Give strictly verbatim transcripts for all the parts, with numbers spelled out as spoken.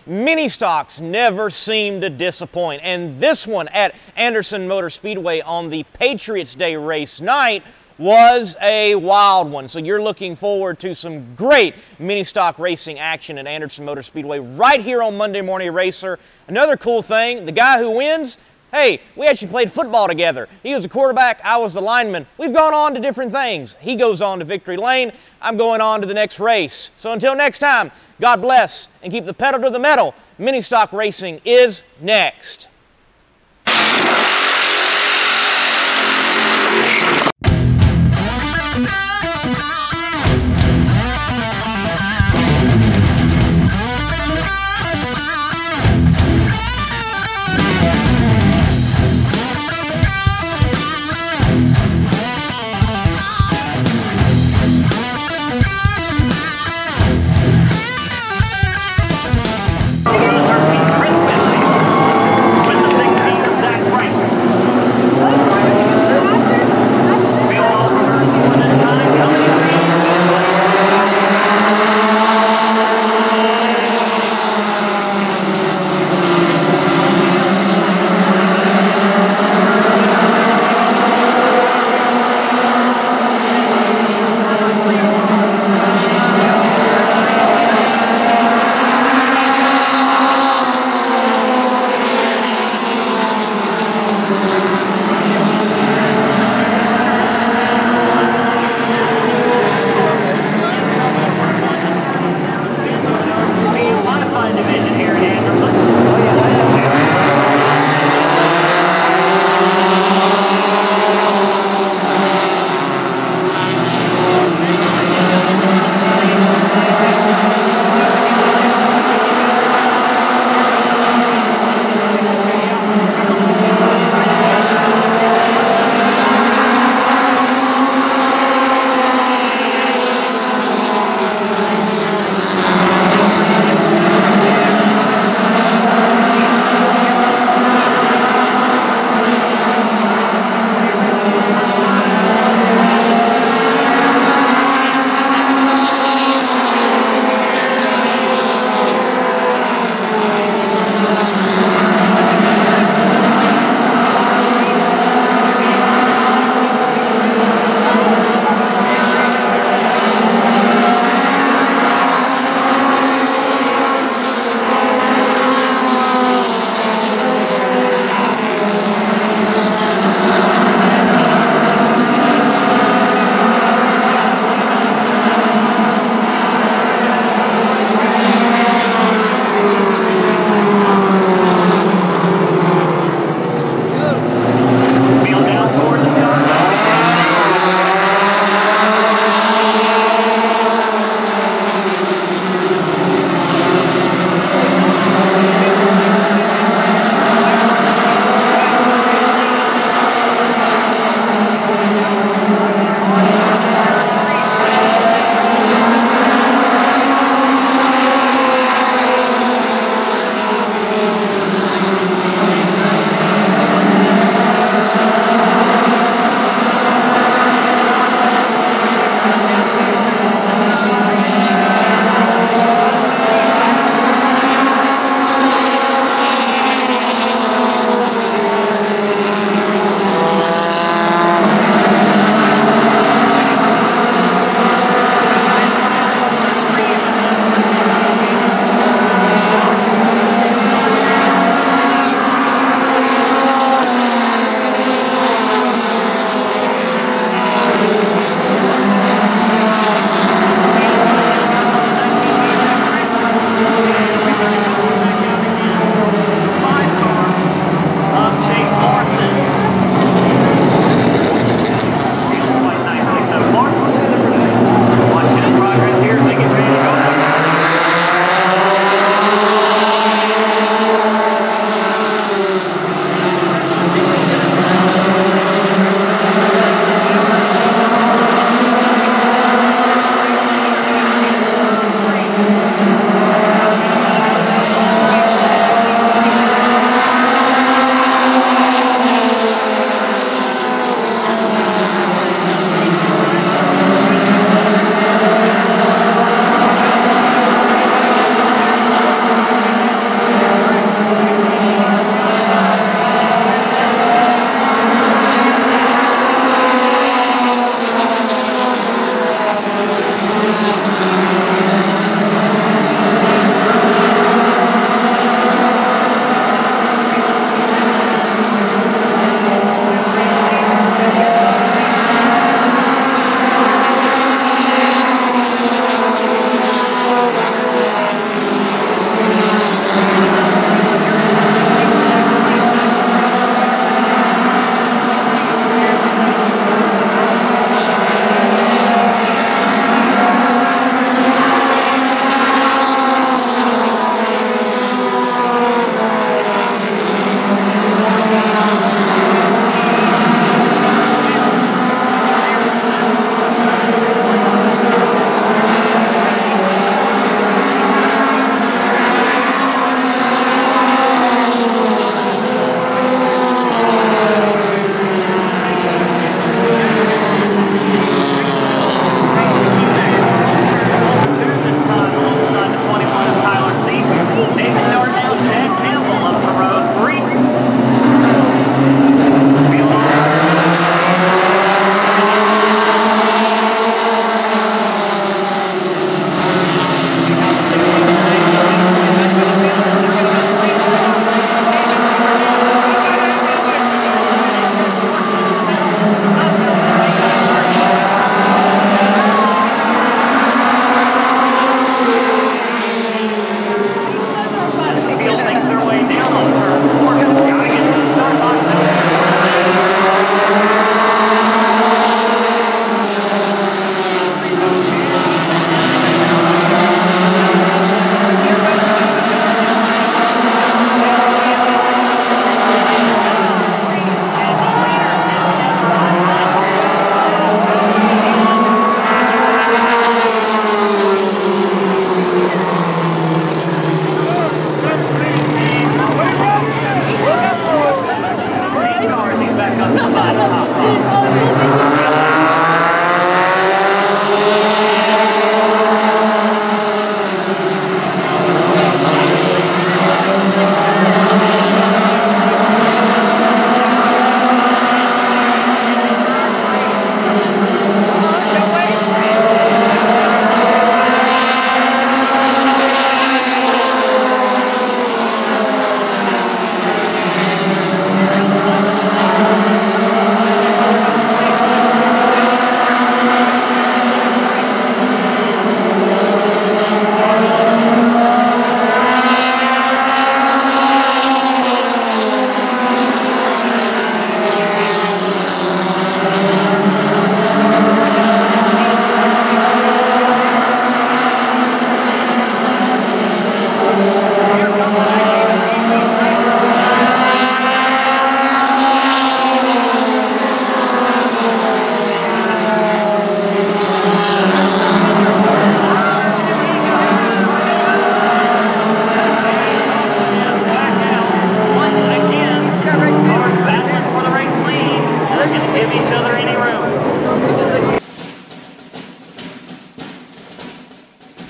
Mini stocks never seem to disappoint, and this one at Anderson Motor Speedway on the Patriots Day race night was a wild one. So you're looking forward to some great mini stock racing action at Anderson Motor Speedway right here on Monday Morning Racer. Another cool thing, the guy who wins, hey, we actually played football together. He was the quarterback, I was the lineman. We've gone on to different things. He goes on to victory lane, I'm going on to the next race. So until next time, God bless and keep the pedal to the metal. Mini stock racing is next.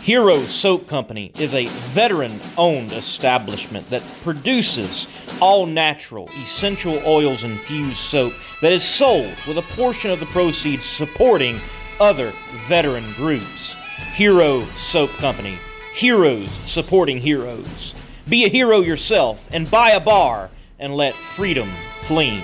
Hero Soap Company is a veteran-owned establishment that produces all-natural, essential oils-infused soap that is sold with a portion of the proceeds supporting other veteran groups. Hero Soap Company. Heroes supporting heroes. Be a hero yourself and buy a bar and let freedom clean.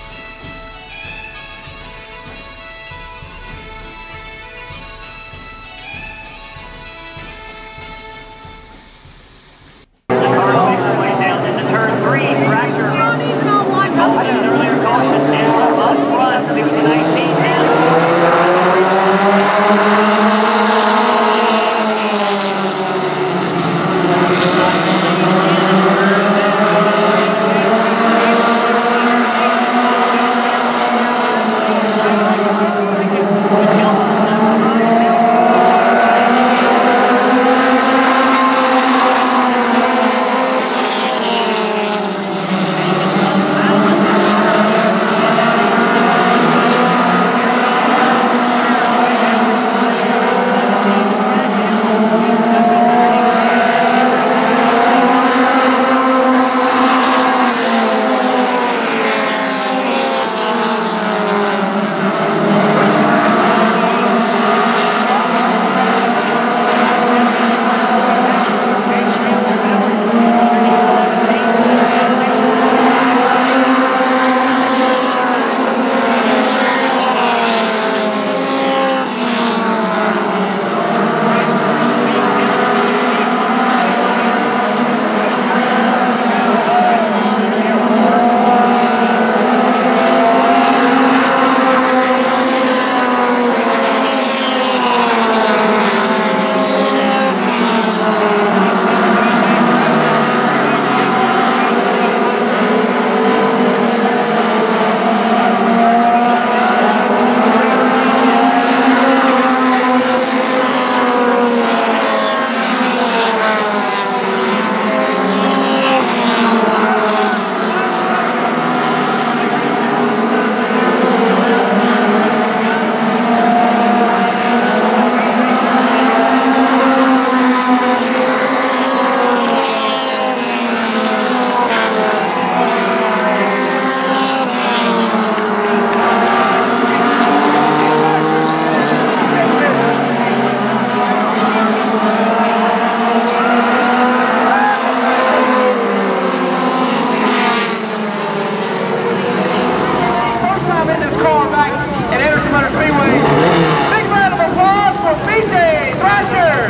at Anderson Motor Speedway. Big round of applause for B J Patriot.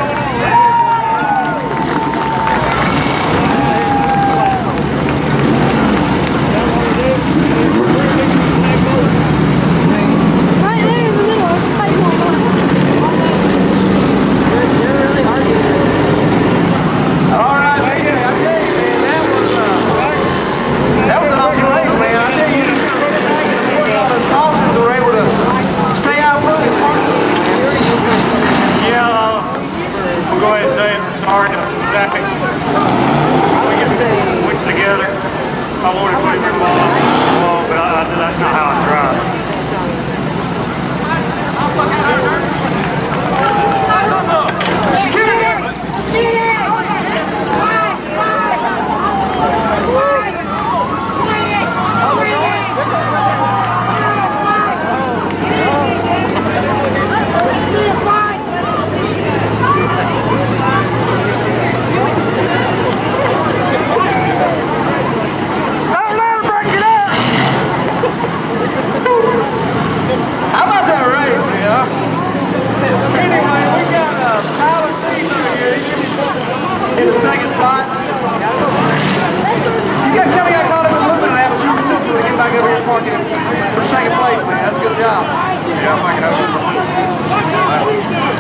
Right there in the middle, it's fighting on one. You're really hard to get. All right, man. I tell you, man, that was uh, that was an awesome race, man. I tell you, the Thompsons were able to stay out front and park. Yeah, uh, we'll go ahead and say sorry to Zach. We get switched together. I wanted to put it in ball, but I, I, that's not how I drive. How about that race, man? Anyway, we got uh, Tyler Caesar here in the second spot. You got Kelly, I caught him a little bit of that, but you can still do it. Get back over here and park it for second place, man. That's a good job. Yeah, I'm making up.